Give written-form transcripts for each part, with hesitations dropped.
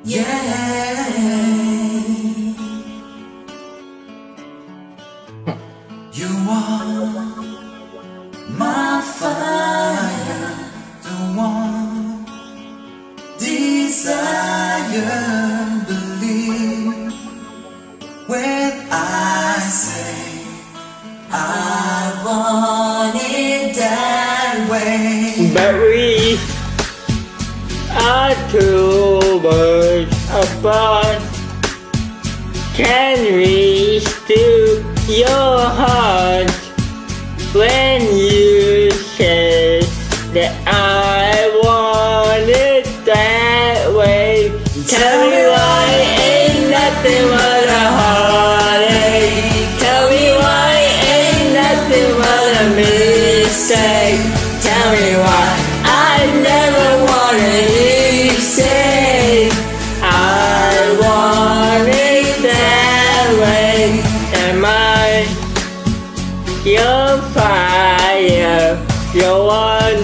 Yeah, you are my fire, the one desire. Believe when I say I want it that way. But we are two birds apart. Can reach to your heart when you say that I want it that way. Tell me why ain't nothing but a heartache. Tell me why ain't nothing but a mistake. Tell me why I never wanted you say I want it that way. Am I your fire, your one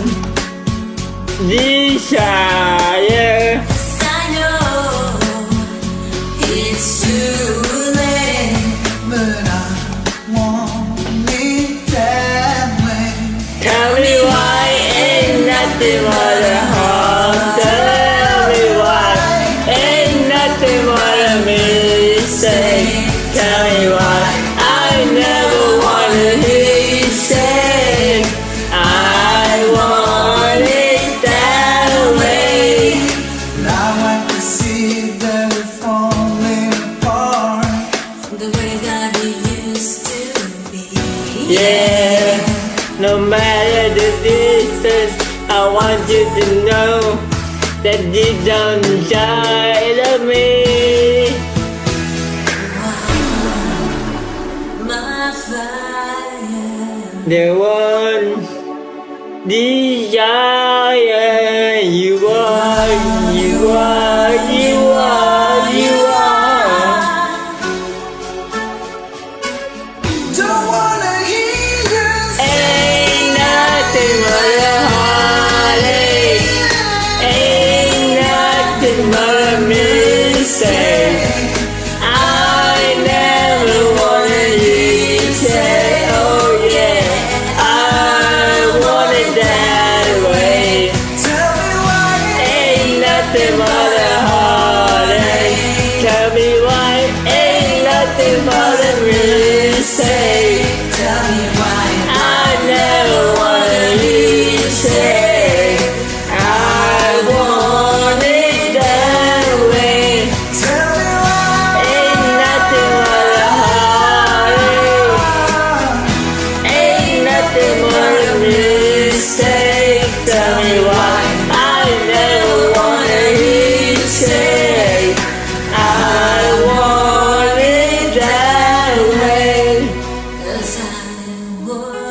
desire? I know it's too late, but I want it that way. Tell me why ain't nothing but a heart. Tell me why ain't nothing but a mistake. Tell me why I never wanted to say I want it that way. Now I can see that we're falling apart from the way that we used to be. Yeah, no matter the distance, I want you to know that deep down inside of me, My fire, the one desire. You are, you are, you are, you are. don't wanna hear you Ain't nothing but a heartache. Ain't nothing but a mistake. I never wanted you to say, oh yeah, I want it that way. tell me why. Ain't nothing but a heartache. Tell me why ain't nothing but a mistake. Tell me why. I never wanted you to say I want it that way. Tell me why. Ain't nothing but a heartache. Ain't nothing but a mistake. Tell me why I never wanted you to say I want it that way. 'Cause I want